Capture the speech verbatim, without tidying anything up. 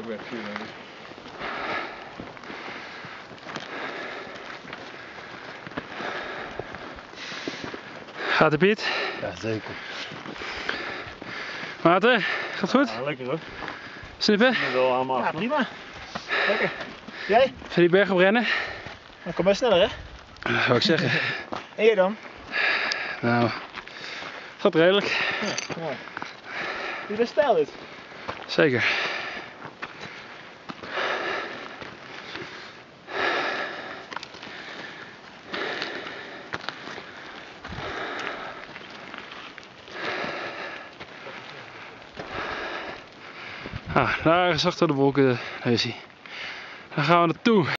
ook weer vuur, denk ik. Gaat het, Piet? Ja, zeker. Maarten, gaat het goed? Ja, lekker hoor. Snippen? Ik ben wel allemaal Ja, af. prima. Lekker. Jij? Ga je die berg op rennen? Dan kom maar sneller, hè? Dat zou ik zeggen. En jij dan? Nou, gaat redelijk. Ja, mooi. Dit is stijl dit. Zeker. Ah, daar is achter de wolken, daar is hij. Daar gaan we naartoe.